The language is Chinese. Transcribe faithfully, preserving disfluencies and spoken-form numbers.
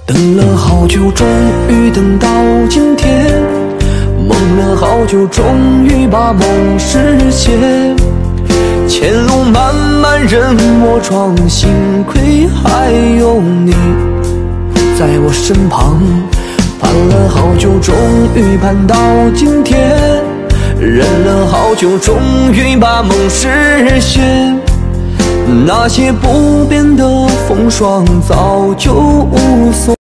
等了好久，终于等到今天，梦了好久，终于把梦实现。前路漫漫任我闯，幸亏还有你在我身旁。盼了好久，终于盼到今天，忍了好久，终于把梦实现。那些不变的风霜早就无所谓。